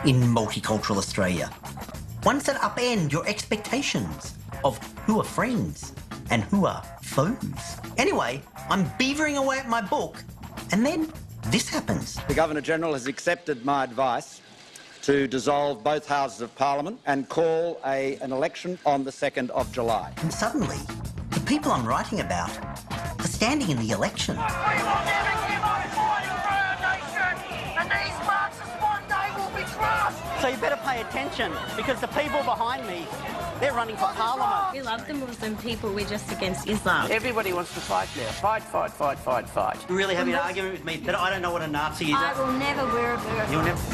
in multicultural Australia. Ones that upend your expectations of who are friends and who are foes. Anyway, I'm beavering away at my book, and then this happens. The Governor-General has accepted my advice to dissolve both Houses of Parliament and call an election on the 2nd of July. And suddenly, the people I'm writing about are standing in the election. We will never give up fighting for our nation, and these Marxists one day will be crushed. So you better pay attention, because the people behind me, they're running for Parliament. We love the Muslim people, we're just against Islam. Everybody wants to fight now. Fight, fight, fight, fight, fight. You're really having an argument with me that I don't know what a Nazi is. I will never wear a burqa. You'll never...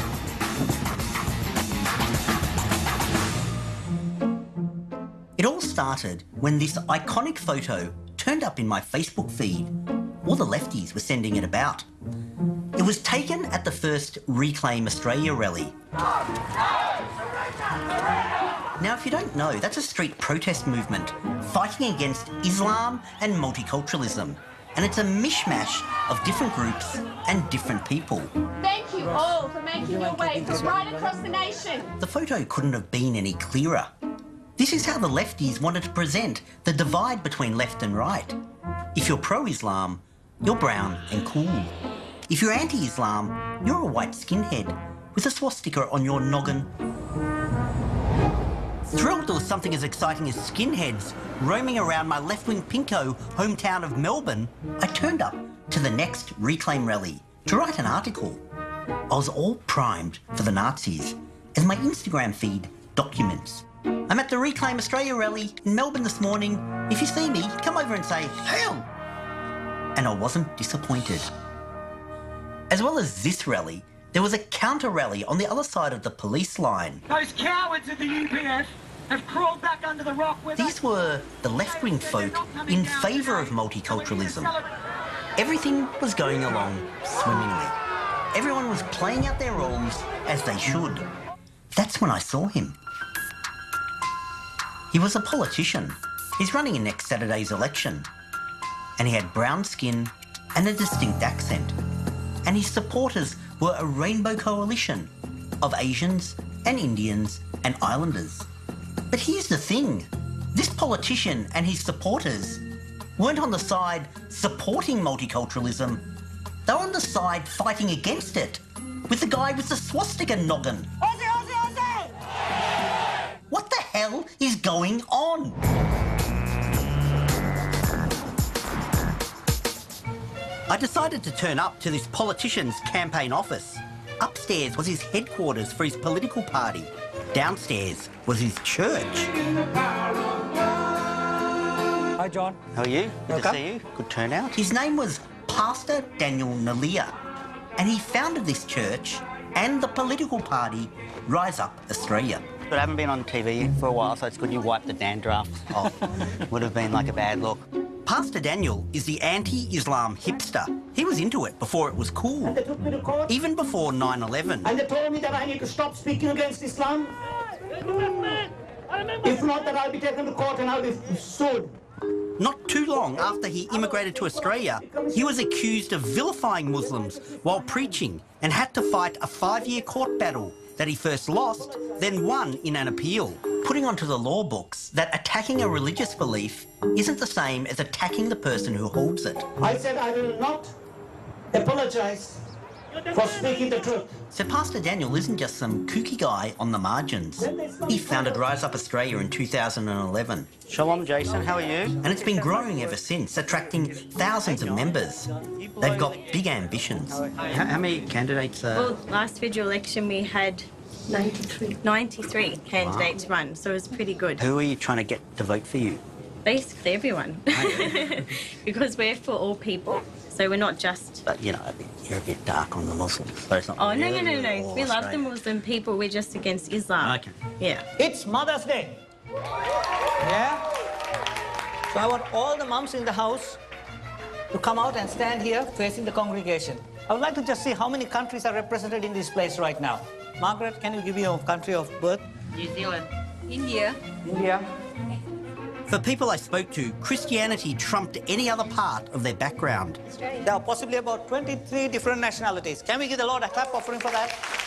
It all started when this iconic photo turned up in my Facebook feed. All the lefties were sending it about. It was taken at the first Reclaim Australia rally. Now, if you don't know, that's a street protest movement fighting against Islam and multiculturalism. And it's a mishmash of different groups and different people. Thank you all for making your way from right across the nation. The photo couldn't have been any clearer. This is how the lefties wanted to present the divide between left and right. If you're pro-Islam, you're brown and cool. If you're anti-Islam, you're a white skinhead with a swastika on your noggin. Thrilled there was something as exciting as skinheads roaming around my left-wing pinko hometown of Melbourne, I turned up to the next Reclaim rally to write an article. I was all primed for the Nazis, as my Instagram feed documents. I'm at the Reclaim Australia rally in Melbourne this morning. If you see me, come over and say, "Hell!" And I wasn't disappointed. As well as this rally, there was a counter-rally on the other side of the police line. Those cowards of the UPF have crawled back under the rock with These were the left-wing folk in favour of multiculturalism. Everything was going along swimmingly. Everyone was playing out their roles as they should. That's when I saw him. He was a politician. He's running in next Saturday's election. And he had brown skin and a distinct accent. And his supporters were a rainbow coalition of Asians and Indians and Islanders. But here's the thing. This politician and his supporters weren't on the side supporting multiculturalism. They were on the side fighting against it, with the guy with the swastika noggin. Aussie, Aussie, Aussie! What the hell is going on? I decided to turn up to this politician's campaign office. Upstairs was his headquarters for his political party. Downstairs was his church. Hi, John. How are you? Good to see you. Good turnout. His name was Pastor Daniel Nalia, and he founded this church and the political party Rise Up Australia. But I haven't been on TV for a while, so it's good you wiped the dandruff off. Would have been like a bad look. Pastor Daniel is the anti-Islam hipster. He was into it before it was cool. And they took me to court. Even before 9/11. And they told me that I need to stop speaking against Islam. If not, that I'll be taken to court and I'll be sued. Not too long after he immigrated to Australia, he was accused of vilifying Muslims while preaching and had to fight a 5-year court battle that he first lost, then won in an appeal, putting onto the law books that attacking a religious belief isn't the same as attacking the person who holds it. I said I will not apologise for speaking the truth. So Pastor Daniel isn't just some kooky guy on the margins. He founded Rise Up Australia in 2011. Shalom, Jason. How are you? And it's been growing ever since, attracting thousands of members. They've got big ambitions. How many candidates Well, last federal election we had 93 candidates run, so it was pretty good. Who are you trying to get to vote for you? Basically everyone. Because we're for all people, so we're not just... But, you know, you're a bit dark on the Muslims. So it's not Oh, really no. We love the Muslim people, we're just against Islam. Okay. Yeah. It's Mother's Day. Yeah? So I want all the mums in the house to come out and stand here facing the congregation. I would like to just see how many countries are represented in this place right now. Margaret, can you give me your country of birth? New Zealand. India. India. For people I spoke to, Christianity trumped any other part of their background. There are possibly about 23 different nationalities. Can we give the Lord a clap offering for that?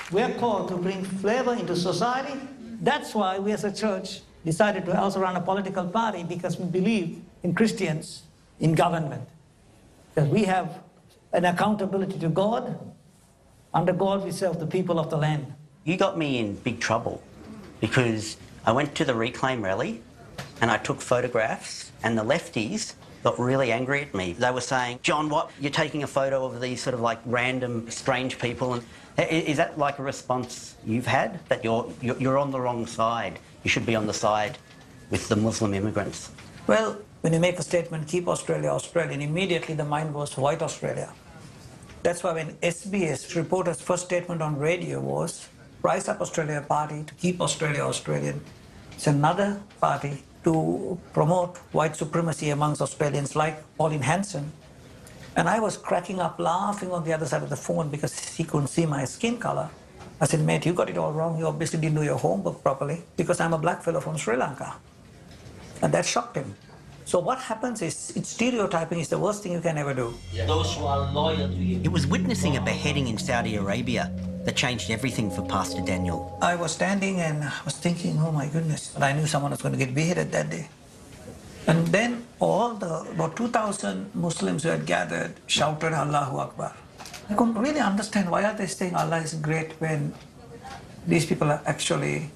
We are called to bring flavor into society. That's why we as a church decided to also run a political party, because we believe in Christians in government. Because we have an accountability to God. Under God, we serve the people of the land. You got me in big trouble because I went to the Reclaim rally and I took photographs, and the lefties got really angry at me. They were saying, John, what, you're taking a photo of these sort of like random strange people? And is that like a response you've had, that you're on the wrong side? You should be on the side with the Muslim immigrants? Well, when you make a statement, keep Australia Australian, immediately the mind goes to white Australia. That's why when SBS reporter's first statement on radio was, Rise Up Australia Party to keep Australia Australian. It's another party to promote white supremacy amongst Australians, like Pauline Hanson. And I was cracking up laughing on the other side of the phone because he couldn't see my skin color. I said, mate, you got it all wrong. You obviously didn't do your homework properly, because I'm a black fellow from Sri Lanka. And that shocked him. So what happens is, stereotyping is the worst thing you can ever do. Those who are loyal to you. It was witnessing a beheading in Saudi Arabia that changed everything for Pastor Daniel. I was standing and I was thinking, oh my goodness, I knew someone was going to get beheaded that day. And then about 2,000 Muslims who had gathered shouted Allahu Akbar. I couldn't really understand why are they saying Allah is great when these people are actually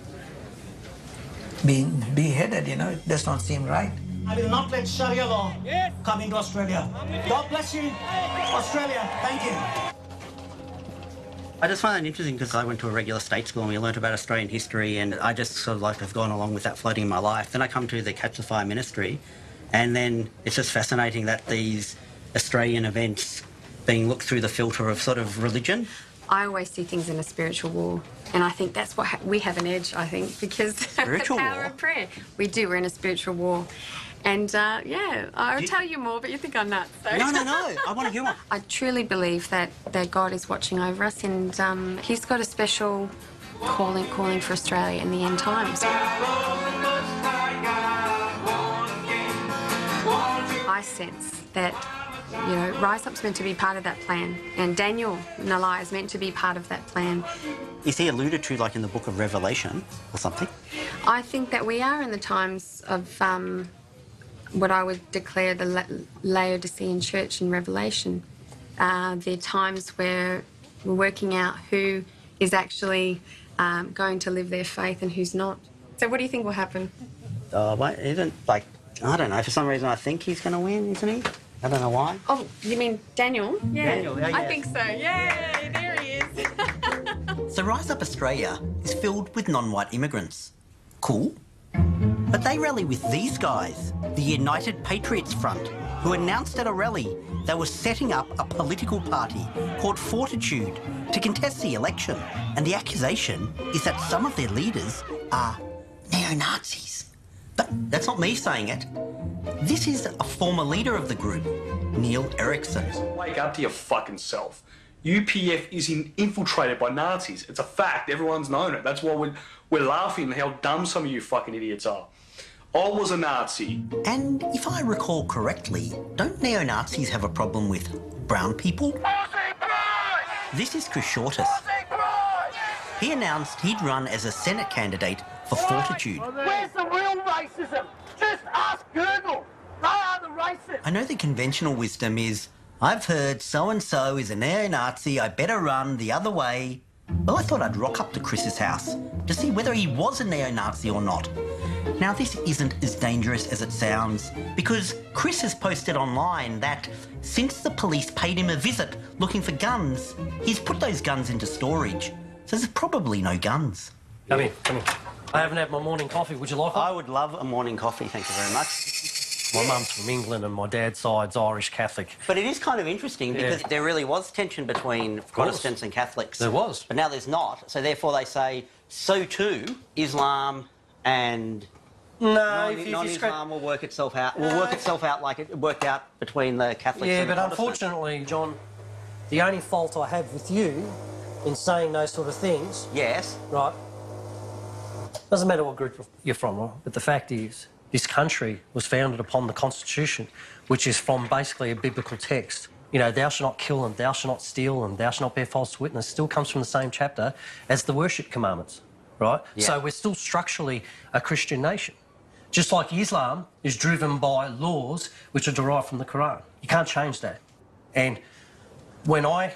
being beheaded, you know, it does not seem right. I will not let Sharia law come into Australia. God bless you, Australia. Thank you. I just find that interesting because I went to a regular state school and we learnt about Australian history, and I just sort of like have gone along with that floating in my life. Then I come to the Catch the Fire ministry, and then it's just fascinating that these Australian events being looked through the filter of sort of religion. I always see things in a spiritual war, and I think that's what we have an edge, I think, because Spiritual the power war? of prayer. We do, we're in a spiritual war. And yeah, I'll tell you more, but you think I'm nuts. So. No, I want to hear one. I truly believe that God is watching over us, and He's got a special calling for Australia in the end times. I sense that, you know, Rise Up's meant to be part of that plan, and Daniel Nalai is meant to be part of that plan. Is he alluded to like in the book of Revelation or something? I think that we are in the times of what I would declare the Laodicean church in Revelation. There are times where we're working out who is actually going to live their faith and who's not. So what do you think will happen? Isn't, like, I don't know, for some reason I think he's going to win, isn't he? I don't know why. Oh, you mean Daniel? Yeah. Daniel, yeah. I think so. Yay, there he is. So Rise Up Australia is filled with non-white immigrants. Cool. But they rally with these guys, the United Patriots Front, who announced at a rally they were setting up a political party called Fortitude to contest the election. And the accusation is that some of their leaders are neo-Nazis. But that's not me saying it. This is a former leader of the group, Neil Erickson. Wake up to your fucking self. UPF is infiltrated by Nazis. It's a fact. Everyone's known it. That's why we're laughing at how dumb some of you fucking idiots are. I was a Nazi. And if I recall correctly, don't neo-Nazis have a problem with brown people? This is Chris Shortus. He announced he'd run as a Senate candidate for Fortitude. Where's the real racism? Just ask Google. They are the racists. I know the conventional wisdom is, I've heard so-and-so is a neo-Nazi, I better run the other way. Well, I thought I'd rock up to Chris's house to see whether he was a neo-Nazi or not. Now, this isn't as dangerous as it sounds, because Chris has posted online that since the police paid him a visit looking for guns, he's put those guns into storage. So there's probably no guns. Come in, come in. I haven't had my morning coffee. Would you like one? I would love a morning coffee, thank you very much. My mum's from England and my dad's side's Irish Catholic. But it is kind of interesting because there really was tension between Protestants and Catholics. There was. But now there's not. So therefore they say, so too, Islam and non-Islam will work itself out. Will work itself out like it worked out between the Catholics and the but Protestants. unfortunately, John, the only fault I have with you in saying those sort of things... Yes. Right. Doesn't matter what group you're from, right? But the fact is, this country was founded upon the Constitution, which is from basically a biblical text. you know, thou shalt not kill and thou shalt not steal and thou shalt not bear false witness still comes from the same chapter as the worship commandments, right? Yeah. So we're still structurally a Christian nation. Just like Islam is driven by laws which are derived from the Quran. You can't change that. And when I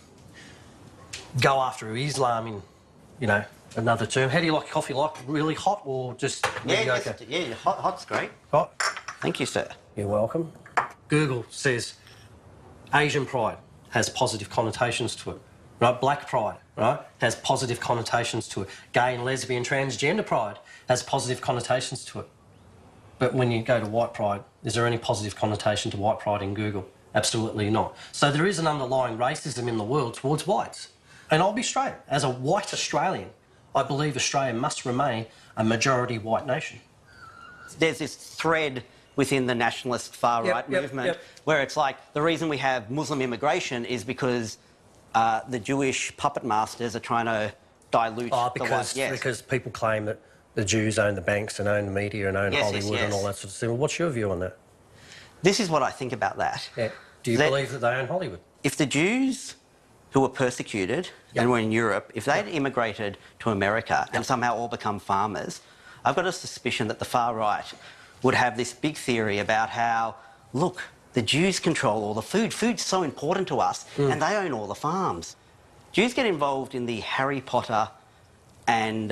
go after Islam in, you know, another term, how do you like coffee? Like really hot or just mediocre? Yeah, hot's great. Hot. Thank you, sir. You're welcome. Google says Asian pride has positive connotations to it. Right? Black pride, right, has positive connotations to it. Gay and lesbian, transgender pride has positive connotations to it. But when you go to white pride, is there any positive connotation to white pride in Google? Absolutely not. So there is an underlying racism in the world towards whites. And I'll be straight. As a white Australian, I believe Australia must remain a majority white nation. There's this thread within the nationalist far-right movement where it's like the reason we have Muslim immigration is because the Jewish puppet masters are trying to dilute the white. Because people claim that the Jews own the banks and own the media and own Hollywood and all that sort of thing. What's your view on that? This is what I think about that. Yeah. Do you believe that they own Hollywood? If the Jews who were persecuted and were in Europe, if they'd immigrated to America and somehow all become farmers, I've got a suspicion that the far right would have this big theory about how, look, the Jews control all the food. Food's so important to us, and they own all the farms. Jews get involved in the Harry Potter and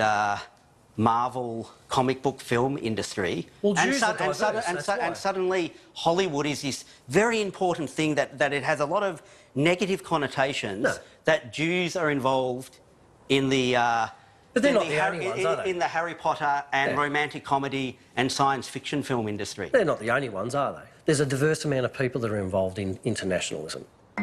Marvel comic book film industry. Well, Jews are diverse, and suddenly Hollywood is this very important thing that it has a lot of negative connotations that Jews are involved in the... But they're not the only ones, are they? In the Harry Potter and romantic comedy and science fiction film industry. They're not the only ones, are they? There's a diverse amount of people that are involved in internationalism.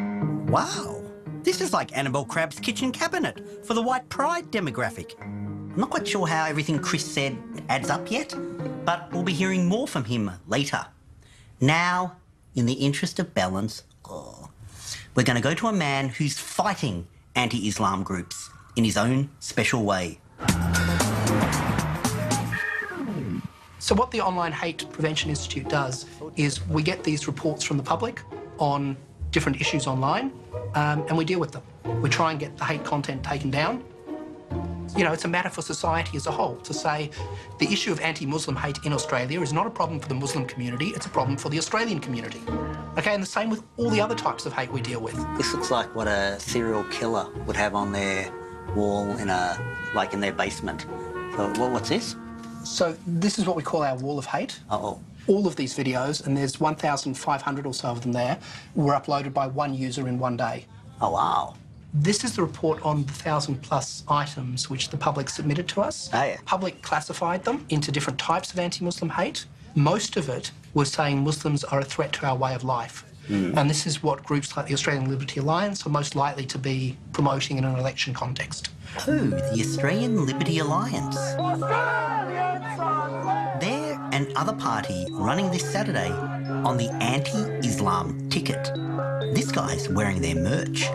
Wow. This is like Annabelle Crabb's kitchen cabinet for the white pride demographic. I'm not quite sure how everything Chris said adds up yet, but we'll be hearing more from him later. Now, in the interest of balance, we're going to go to a man who's fighting anti-Islam groups in his own special way. So what the Online Hate Prevention Institute does is we get these reports from the public on different issues online, and we deal with them. We try and get the hate content taken down. You know, it's a matter for society as a whole to say the issue of anti-Muslim hate in Australia is not a problem for the Muslim community, it's a problem for the Australian community. Okay, and the same with all the other types of hate we deal with. This looks like what a serial killer would have on their wall in in their basement. So what's this? So this is what we call our wall of hate. Uh-oh. All of these videos, and there's 1,500 or so of them there, were uploaded by one user in one day. Oh, wow. This is the report on the 1,000+ items which the public submitted to us. Oh, yeah. Public classified them into different types of anti-Muslim hate. Most of it was saying Muslims are a threat to our way of life. And this is what groups like the Australian Liberty Alliance are most likely to be promoting in an election context. Who? The Australian Liberty Alliance. They're an other party running this Saturday on the anti-Islam ticket. This guy's wearing their merch.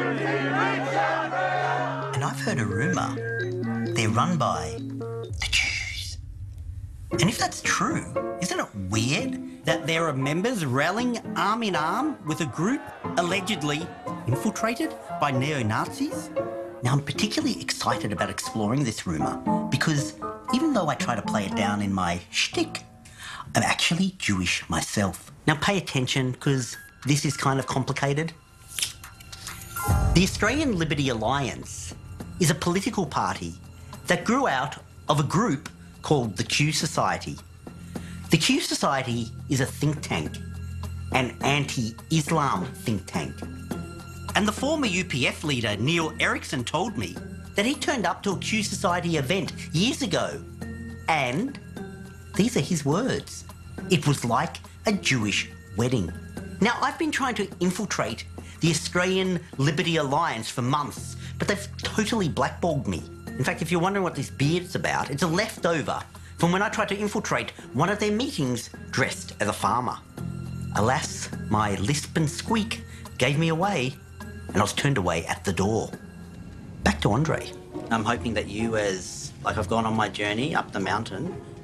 And I've heard a rumour they're run by the Jews. And if that's true, isn't it weird that there are members rallying arm in arm with a group allegedly infiltrated by neo-Nazis? Now, I'm particularly excited about exploring this rumour because even though I try to play it down in my shtick, I'm actually Jewish myself. Now, pay attention because this is kind of complicated. The Australian Liberty Alliance is a political party that grew out of a group called the Q Society. The Q Society is a think tank, an anti-Islam think tank. And the former UPF leader, Neil Erickson, told me that he turned up to a Q Society event years ago. And these are his words. It was like a Jewish wedding. Now, I've been trying to infiltrate the Australian Liberty Alliance for months, but they've totally blackballed me. In fact, if you're wondering what this beard's about, it's a leftover from when I tried to infiltrate one of their meetings dressed as a farmer. Alas, my lisp and squeak gave me away, and I was turned away at the door. Back to Andre. I'm hoping that you, as I've gone on my journey up the mountain,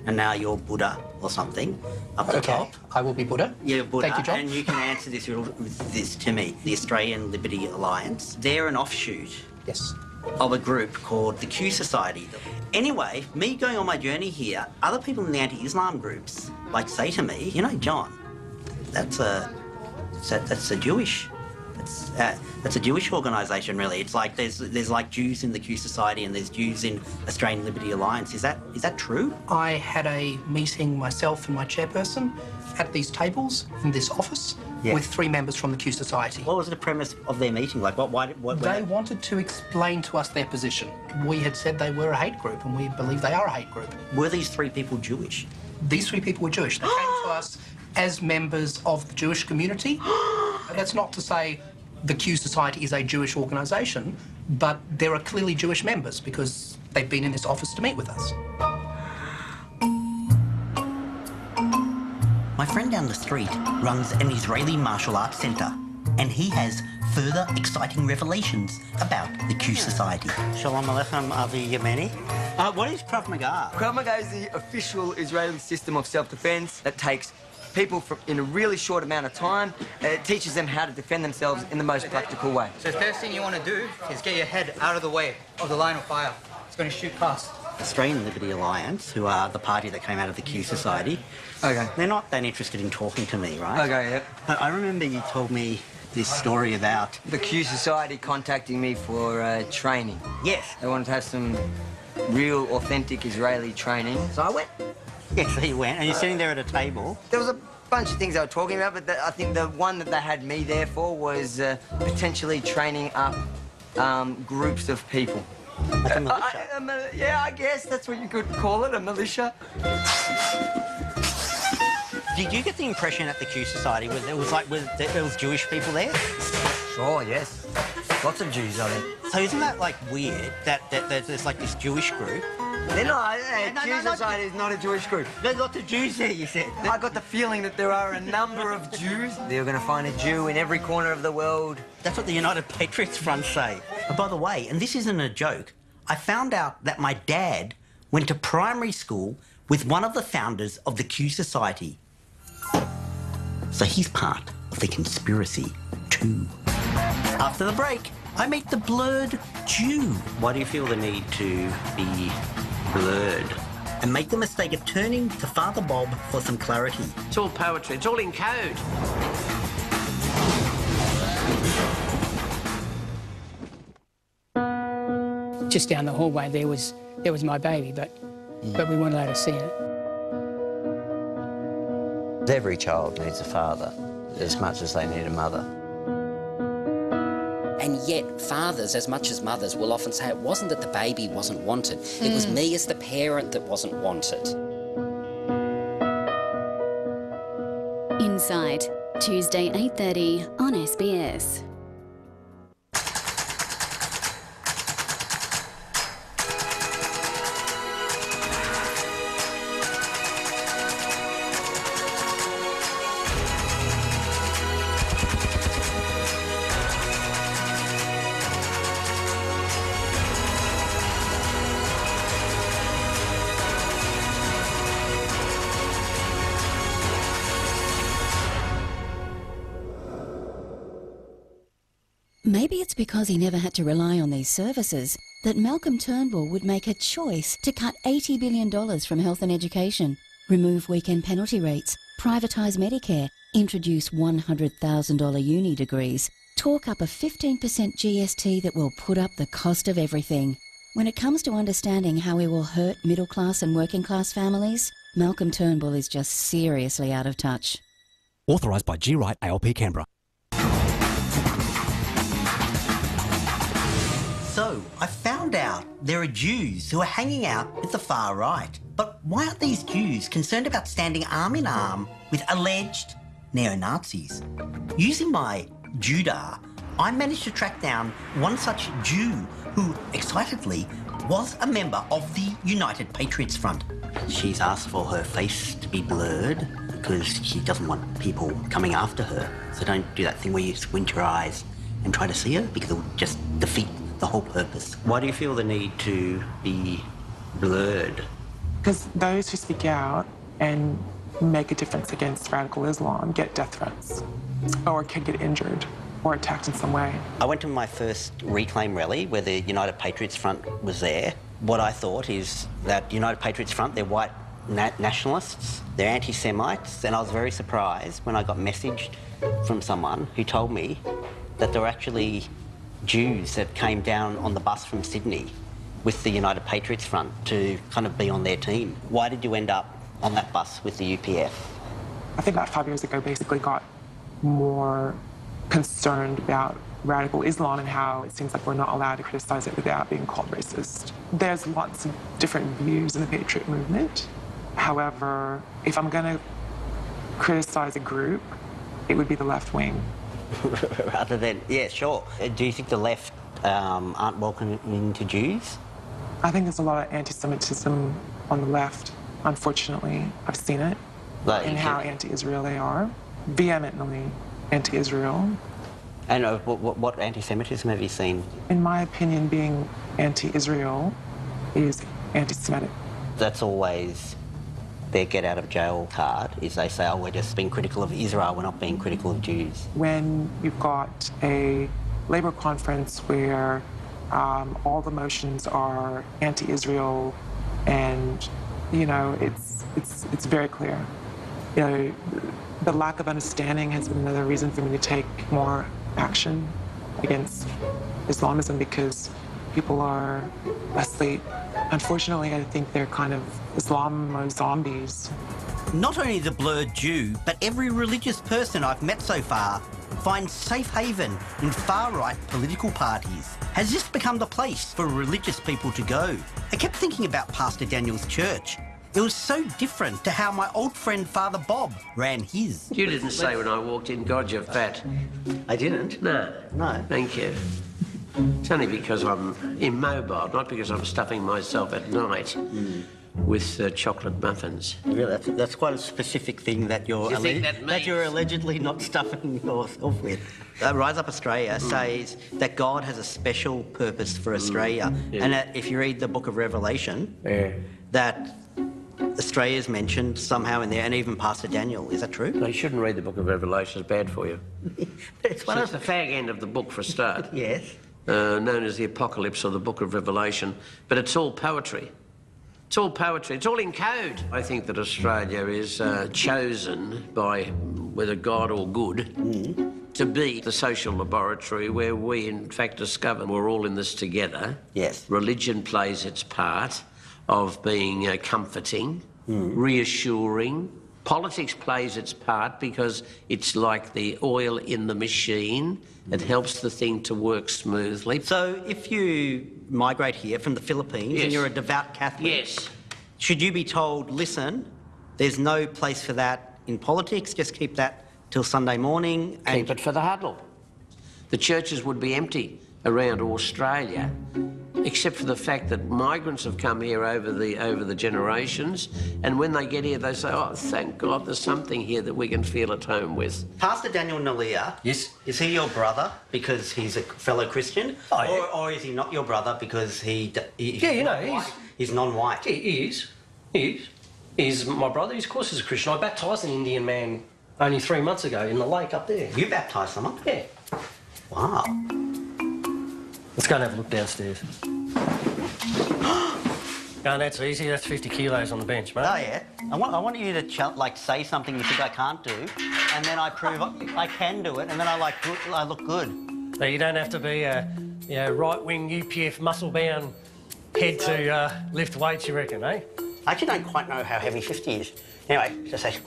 and now you're Buddha or something up the top. I will be Buddha. Yeah, Buddha. Thank you, John. And you can answer this to me. The Australian Liberty Alliance, they're an offshoot. Yes. Of a group called the Q Society. Anyway, me going on my journey here, other people in the anti-Islam groups like say to me, you know, John, that's a Jewish. That's a Jewish organisation, really. It's like there's like Jews in the Q Society and there's Jews in Australian Liberty Alliance. Is that true? I had a meeting myself and my chairperson at these tables in this office with 3 members from the Q Society. What was the premise of their meeting? Like, what they wanted to explain to us their position. We had said they were a hate group, and we believe they are a hate group. Were these 3 people Jewish? These 3 people were Jewish. They came to us as members of the Jewish community. That's not to say the Q Society is a Jewish organisation, but there are clearly Jewish members because they've been in this office to meet with us. My friend down the street runs an Israeli martial arts centre, and he has further exciting revelations about the Q Society. Shalom Aleichem, Avi Yemeni. What is Krav Maga? Krav Maga is the official Israeli system of self-defence that takes people in a really short amount of time. It teaches them how to defend themselves in the most practical way. So the first thing you want to do is get your head out of the way of the line of fire. It's going to shoot past. Australian Liberty Alliance, who are the party that came out of the Q Society, they're not that interested in talking to me, right? Okay, yep. But I remember you told me this story about... The Q Society contacting me for training. Yes. They wanted to have some real, authentic Israeli training. So I went. Yes, so you went, and you're sitting there at a table. There was a bunch of things they were talking about, but I think the one that they had me there for was potentially training up groups of people. Like a militia? Yeah, I guess that's what you could call it, a militia. Did you get the impression at the Q Society there was Jewish people there? Sure, yes. Lots of Jews on it. So isn't that like weird that there's like this Jewish group? They're not. Q Society is not a Jewish group. There's lots of Jews there, you said. I got the feeling that there are a number of Jews. They're going to find a Jew in every corner of the world. That's what the United Patriots Front say. Oh, by the way, and this isn't a joke, I found out that my dad went to primary school with one of the founders of the Q Society. So he's part of the conspiracy too. After the break, I meet the blurred Jew. Why do you feel the need to be blurred? And make the mistake of turning to Father Bob for some clarity. It's all poetry, it's all in code. Just down the hallway there was my baby, but we weren't allowed to see it. Every child needs a father as much as they need a mother. And yet fathers, as much as mothers, will often say it wasn't that the baby wasn't wanted, it was me as the parent that wasn't wanted. Inside, Tuesday 8:30 on SBS. Maybe it's because he never had to rely on these services that Malcolm Turnbull would make a choice to cut $80 billion from health and education, remove weekend penalty rates, privatise Medicare, introduce $100,000 uni degrees, talk up a 15% GST that will put up the cost of everything. When it comes to understanding how he will hurt middle-class and working-class families, Malcolm Turnbull is just seriously out of touch. Authorised by G. Wright ALP Canberra. So, I found out there are Jews who are hanging out with the far right. But why aren't these Jews concerned about standing arm in arm with alleged neo-Nazis? Using my Judar, I managed to track down one such Jew who, excitedly, was a member of the United Patriots Front. She's asked for her face to be blurred because she doesn't want people coming after her. So don't do that thing where you squint your eyes and try to see her because it will just defeat the whole purpose. Why do you feel the need to be blurred? Because those who speak out and make a difference against radical Islam get death threats or can get injured or attacked in some way. I went to my first Reclaim rally where the United Patriots Front was there. What I thought is that United Patriots Front, they're white nationalists, they're anti-Semites, and I was very surprised when I got messaged from someone who told me that there were actually Jews that came down on the bus from Sydney with the United Patriots Front to kind of be on their team. Why did you end up on that bus with the UPF? I think about 5 years ago basically got more concerned about radical Islam and how it seems like we're not allowed to criticise it without being called racist. There's lots of different views in the Patriot movement. However, if I'm going to criticise a group, it would be the left wing. Rather than, yeah, sure. Do you think the left aren't welcoming to Jews? I think there's a lot of anti-Semitism on the left, unfortunately. I've seen it, in how anti-Israel they are, vehemently anti-Israel. And what anti-Semitism have you seen? In my opinion, being anti-Israel is anti-Semitic. That's always their get-out-of-jail card, is they say, oh, we're just being critical of Israel, we're not being critical of Jews. When you've got a Labour conference where all the motions are anti-Israel and, you know, it's very clear. You know, the lack of understanding has been another reason for me to take more action against Islamism because people are asleep. Unfortunately, I think they're kind of Islam zombies. Not only the blurred Jew, but every religious person I've met so far finds safe haven in far-right political parties. Has this become the place for religious people to go? I kept thinking about Pastor Daniel's church. It was so different to how my old friend Father Bob ran his. You didn't say when I walked in, God, you're fat. I didn't? No. No. Thank you. It's only because I'm immobile, not because I'm stuffing myself at night with chocolate muffins. Really, that's quite a specific thing that you're, You think that you're allegedly not stuffing yourself with. Rise Up Australia says that God has a special purpose for Australia. Yeah. And if you read the book of Revelation, that Australia's mentioned somehow in there, and even Pastor Daniel. Is that true? No, you shouldn't read the book of Revelation. It's bad for you. It's It's the fag end of the book for a start. Yes. Known as the Apocalypse or the Book of Revelation. But it's all poetry. It's all poetry. It's all in code. I think that Australia is chosen by, whether God or good, to be the social laboratory where we, in fact, discover we're all in this together. Yes. Religion plays its part of being comforting, reassuring. Politics plays its part because it's like the oil in the machine. It helps the thing to work smoothly. So if you migrate here from the Philippines and you're a devout Catholic, should you be told, listen, there's no place for that in politics, just keep that till Sunday morning? And keep it for the huddle. The churches would be empty around Australia, except for the fact that migrants have come here over the generations, and when they get here, they say, oh, thank God there's something here that we can feel at home with. Pastor Daniel Nalia, yes, is he your brother because he's a fellow Christian? Oh, yeah. Or is he not your brother because he's non-white? He is. He's my brother. Of course he's a Christian. I baptised an Indian man only 3 months ago in the lake up there. You baptised someone? Yeah. Wow. Let's go and have a look downstairs. No, that's easy. That's 50 kilos on the bench, mate. Oh, yeah. I want you to say something you think I can't do, and then I prove I can do it, and then I look good. So you don't have to be a right-wing UPF muscle-bound head to lift weights, you reckon, eh? I actually don't quite know how heavy 50 is. Anyway, just say...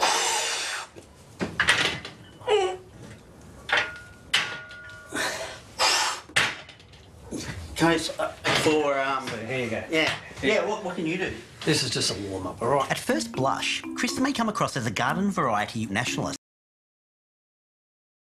Guys, here you go. Yeah, what can you do? This is just a warm-up, all right? At first blush, Chris may come across as a garden variety nationalist.